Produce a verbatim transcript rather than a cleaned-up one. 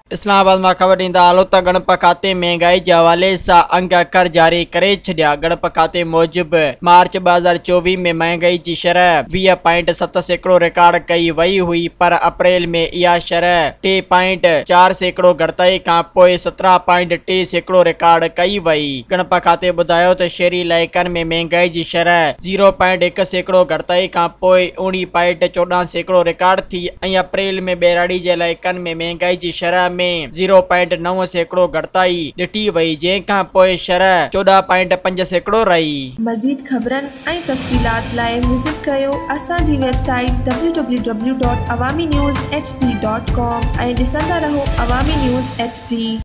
इस्लामाबाद में खबर ॾींदा हलो त गणप खाते महंगाई के हवाले से अंग अखर जारी करे छॾिया। गणप खाते मूजिब मार्च ॿ हज़ार चोवीह में महंगाई की शरह वीह पॉइंट सत सैकड़ो रिकॉर्ड कई वही हुई, पर अप्रैल में यह शरह टे पॉइंट चार सैकड़ो घटताई का पोइ सत्रह पॉइंट टे सैकड़ो रिकॉर्ड कई वही। गणप खाते बुधायो तो शहरी इलाइक़नि में महंगाई की शरह जीरो पॉइंट एक सैकड़ो घटताई का पोइ उणिवीह पॉइंट चौदह सैकड़ो रिकॉर्ड थी। अप्रैल में बेराड़ी के इलाइक़नि में महंगाई की शरह में जीरो पॉइंट नव सैकड़ो घटताई ॾिठी वही, जंहिंखां पोइ शरह चौदह पॉइंट पंज सैकड़ो रही। मज़ीद खबरन ऐं तफ़सीलात लाइ विज़िट कयो असांजी website W W W dot Awami news H D dot com ऐं ॾिसंदा रहो अवामी न्यूज़ एच डी।